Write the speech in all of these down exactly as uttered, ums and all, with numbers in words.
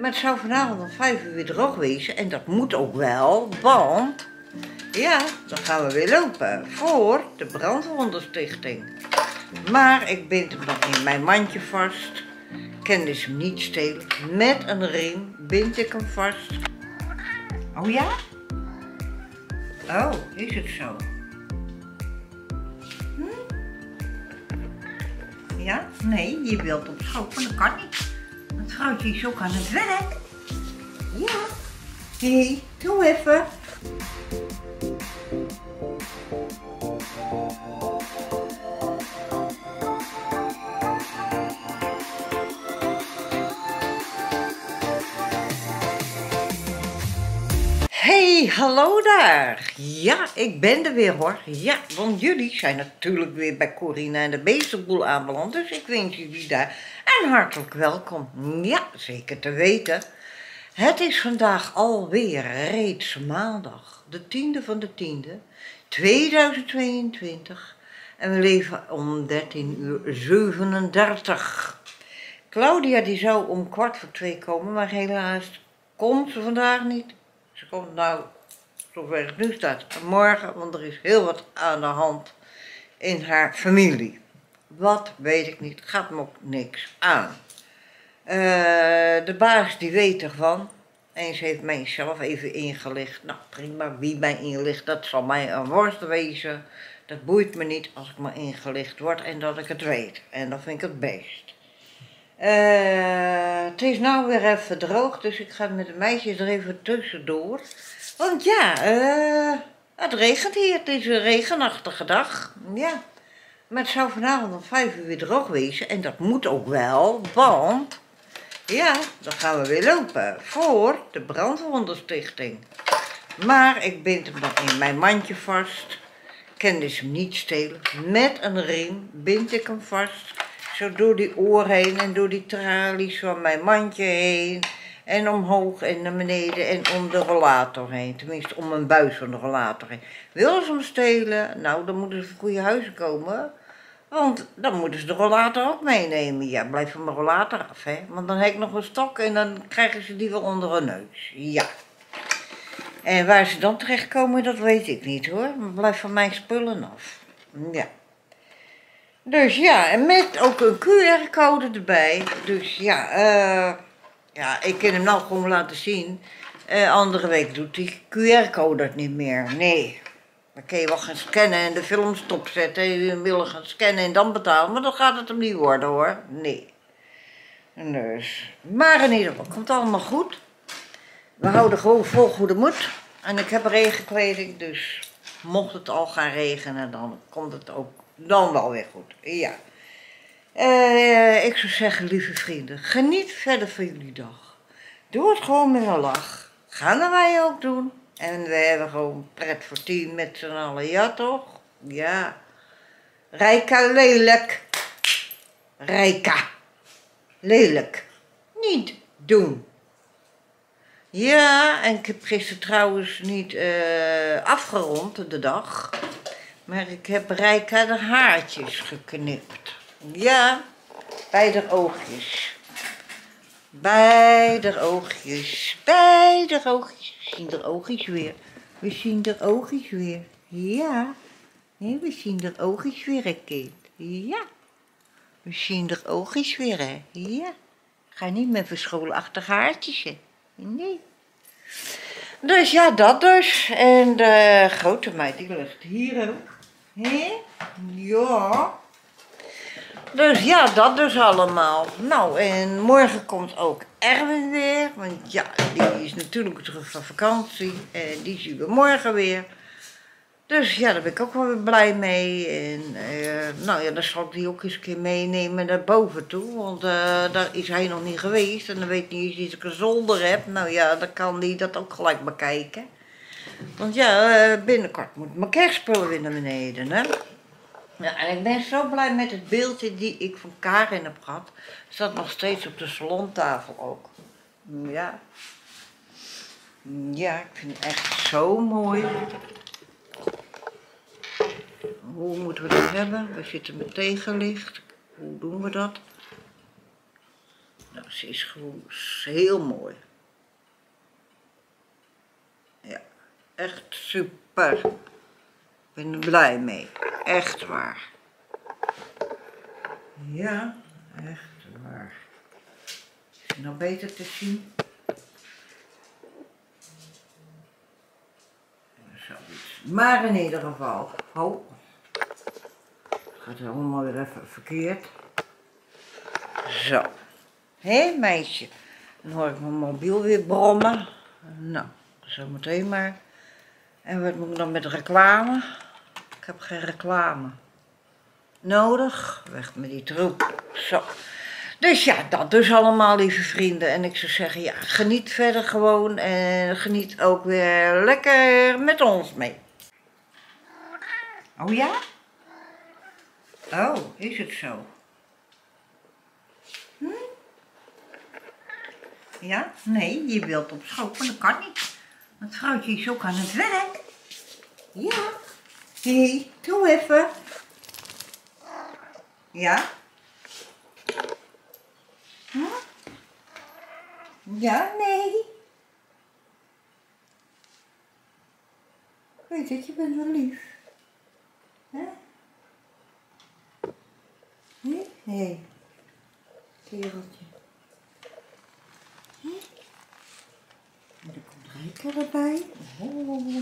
Maar het zou vanavond om vijf uur weer droog wezen en dat moet ook wel, want ja, dan gaan we weer lopen voor de brandwondenstichting. Maar ik bind hem nog in mijn mandje vast. Ik kan dus hem niet stelen. Met een riem bind ik hem vast. Oh ja? Oh, is het zo? Hm? Ja? Nee, je wilt op schoot, maar dat kan niet. Het vrouwtje is ook aan het werk. Ja. Hé, hey, doe even. Hey, hallo daar. Ja, ik ben er weer hoor. Ja, want jullie zijn natuurlijk weer bij Corina en de Beestenboel aanbeland. Dus ik wens jullie daar en hartelijk welkom. Ja, zeker te weten. Het is vandaag alweer reeds maandag, de tiende van de tiende, tweeduizend tweeëntwintig. En we leven om dertien uur zevenendertig. Claudia die zou om kwart voor twee komen, maar helaas komt ze vandaag niet. Ze komt nou, zover het nu staat, morgen, want er is heel wat aan de hand in haar familie. Wat weet ik niet, gaat me ook niks aan. Uh, de baas die weet ervan. En ze heeft mij zelf even ingelicht. Nou prima, wie mij inlicht, dat zal mij een worst wezen. Dat boeit me niet als ik maar ingelicht word en dat ik het weet. En dat vind ik het best. Uh, het is nou weer even droog, dus ik ga met de meisjes er even tussendoor. Want ja, uh, het regent hier. Het is een regenachtige dag. Ja. Maar het zou vanavond om vijf uur weer droog wezen. En dat moet ook wel, want ja, dan gaan we weer lopen voor de brandwondenstichting. Maar ik bind hem nog in mijn mandje vast. Ik kan dus hem niet stelen. Met een riem bind ik hem vast. Zo door die oor heen en door die tralies van mijn mandje heen. En omhoog en naar beneden en om de rollator heen. Tenminste om een buis van de rollator heen. Willen ze hem stelen? Nou, dan moeten ze voor goede huizen komen. Want dan moeten ze de rollator ook meenemen. Ja, blijf van mijn rollator af, hè. Want dan heb ik nog een stok en dan krijgen ze die wel onder hun neus. Ja. En waar ze dan terechtkomen, dat weet ik niet hoor. Maar blijf van mijn spullen af. Ja. Dus ja, en met ook een Q R-code erbij. Dus ja, uh, ja, ik kan hem nou gewoon laten zien. Uh, andere week doet die Q R-code het niet meer. Nee. Dan kun je wel gaan scannen en de film stopzetten. En je wil gaan scannen en dan betalen. Maar dan gaat het hem niet worden hoor. Nee. Dus. Maar in ieder geval, komt allemaal goed. We houden gewoon vol goede moed. En ik heb regenkleding, dus mocht het al gaan regenen, dan komt het ook dan wel weer goed. Ja. Uh, ik zou zeggen, lieve vrienden, geniet verder van jullie dag. Doe het gewoon met een lach. Gaan wij ook doen. En we hebben gewoon pret voor tien met z'n allen, ja toch? Ja. Rijka lelijk. Rijka. Lelijk. Niet doen. Ja, en ik heb gisteren trouwens niet uh, afgerond de dag. Maar ik heb Rijka de haartjes geknipt. Ja, bij de oogjes. Bij de oogjes. Bij de oogjes. We zien de oogjes weer. We zien de oogjes weer. Ja. Nee, we zien de oogjes weer, hè, kind. Ja. We zien de oogjes weer, hè. Ja. Ga niet met verscholen achter haartjes, hè. Nee. Dus ja, dat dus. En de grote meid, die ligt hier ook. Hé? Ja. Dus ja, dat dus allemaal. Nou, en morgen komt ook Erwin weer. Want ja, die is natuurlijk terug van vakantie. En die zien we morgen weer. Dus ja, daar ben ik ook wel weer blij mee. En uh, nou ja, dan zal ik die ook eens een keer meenemen naar boven toe. Want uh, daar is hij nog niet geweest. En dan weet niet eens dat ik een zolder heb. Nou ja, dan kan hij dat ook gelijk bekijken. Want ja, uh, binnenkort moet mijn kerstspullen weer naar beneden, hè. Ja, en ik ben zo blij met het beeldje die ik van Karin heb gehad. Het staat nog steeds op de salontafel ook. Ja. Ja, ik vind het echt zo mooi. Hoe moeten we dat hebben? We zitten met tegenlicht. Hoe doen we dat? Nou, ze is gewoon heel mooi. Ja, echt super. Ik ben er blij mee. Echt waar. Ja, echt waar. Is het nou beter te zien? Zoiets. Maar in ieder geval. Oh. Het gaat allemaal weer even verkeerd. Zo. Hé meisje. Dan hoor ik mijn mobiel weer brommen. Nou, zometeen maar. En wat moet ik dan met reclame? Ik heb geen reclame nodig. Weg met die troep. Zo. Dus ja, dat dus allemaal, lieve vrienden. En ik zou zeggen, ja, geniet verder gewoon. En geniet ook weer lekker met ons mee. Oh ja? Oh, is het zo? Hm? Ja? Nee, je wilt op schoot, maar dat kan niet. Want vrouwtje is ook aan het werk. Ja. Hé, hey, doe even. Ja? Hm? Ja, nee. Ik weet het, je bent wel lief. Hè? Hé? Hé. Hey. Kereltje. Hé? En er komt Rijke erbij. Oh.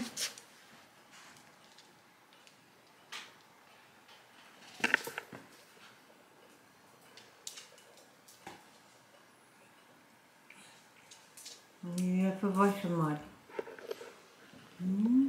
Ja, even wassen maar. Hm.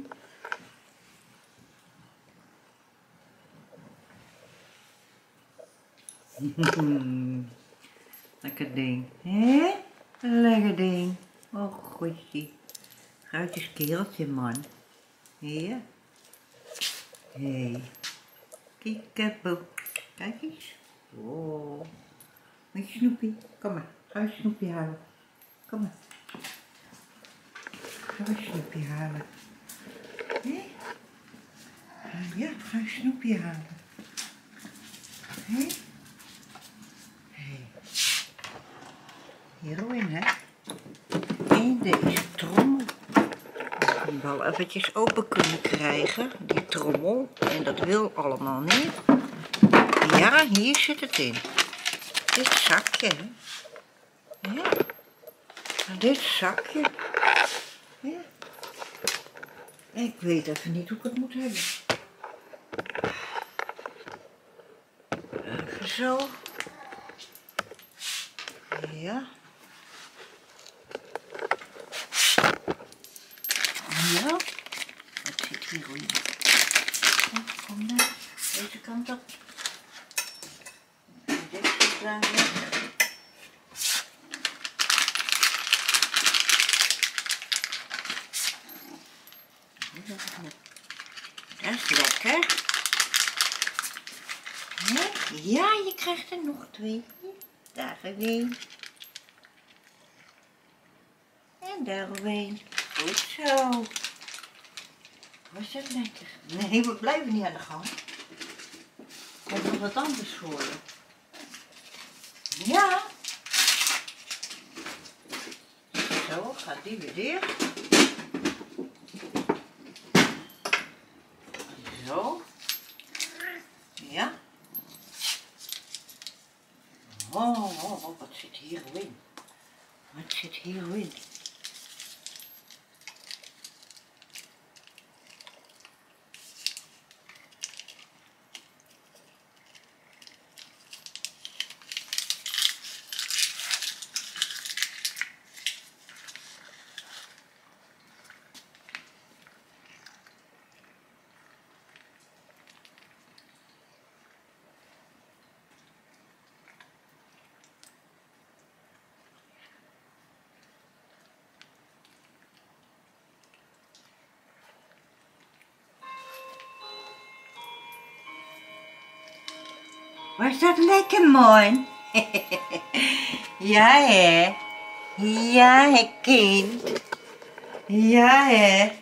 Lekker ding, hè? Lekker ding. Oh, goedje. Gruitjes kereltje, man. Hier. Hé. Hey. Kiekeboe. Kijk eens. Oh. Met je snoepie. Kom maar. Ga je snoepie halen. Kom maar. Ga je snoepie halen. Hé? Ja, ga je snoepie halen. Hé? Hé. Hierin, hè? En deze trommel. Ik moet wel eventjes open kunnen krijgen, die trommel. En dat wil allemaal niet. Ja, hier zit het in. Dit zakje, hè? Ja. Dit zakje. Ja. Ik weet even niet hoe ik het moet hebben. Even zo. Ja. Ja. Wat zit hierin? Kom dan. Deze kant op. Dit zit daar weg. Dat is lekker. Ja, je krijgt er nog twee. Daar een. En daar een. Goed zo. Was dat lekker? Nee, we blijven niet aan de gang. Komt nog wat anders voor je. Ja. Zo, gaat die weer dicht. Zo. Ja. Oh, oh, oh, wat zit hierin? Wat zit hierin? Was dat lekker, man? Ja, hè? Ja, hè, kind? Ja, hè?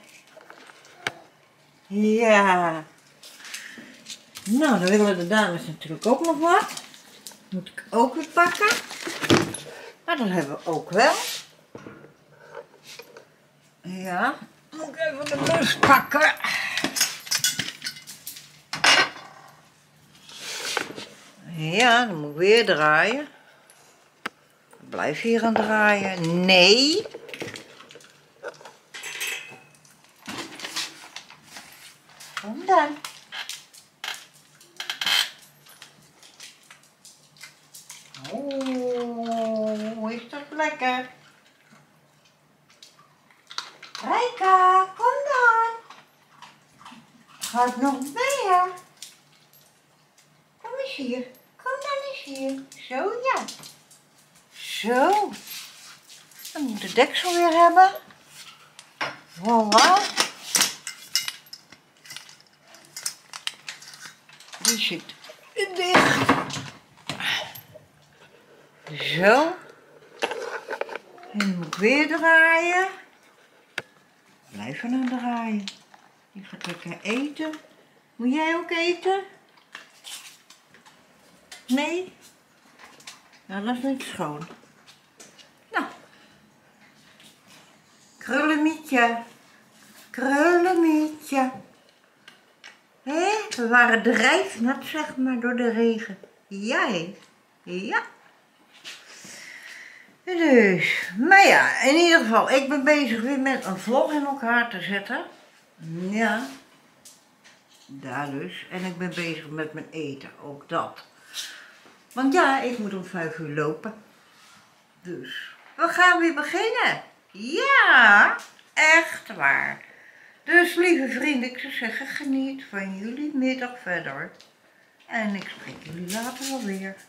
Ja. Nou, dan willen de dames natuurlijk ook nog wat. Moet ik ook weer pakken. Maar dat hebben we ook wel. Ja, moet ik even de bus pakken. Ja, dan moet ik weer draaien. Ik blijf hier aan draaien. Nee. Kom dan. Oh, is dat lekker. Rijka, kom dan. Gaat nog meer. Kom eens hier. Kom dan eens hier. Zo, ja. Zo. Dan moet de deksel weer hebben. Voilà. Die zit dicht. Zo. En dan moet ik weer draaien. Blijven aan draaien. Je gaat lekker eten. Moet jij ook eten? Nee? Nou, dat is niet schoon. Nou. Krullenmietje. Krullenmietje. Hé, we waren drijfnat, zeg maar, door de regen. Jij? Ja. Dus, maar ja, in ieder geval, ik ben bezig weer met een vlog in elkaar te zetten. Ja. Daar dus. En ik ben bezig met mijn eten, ook dat. Want ja, ik moet om vijf uur lopen. Dus, we gaan weer beginnen. Ja, echt waar. Dus lieve vrienden, ik zou zeggen, geniet van jullie middag verder. En ik spreek jullie later wel weer.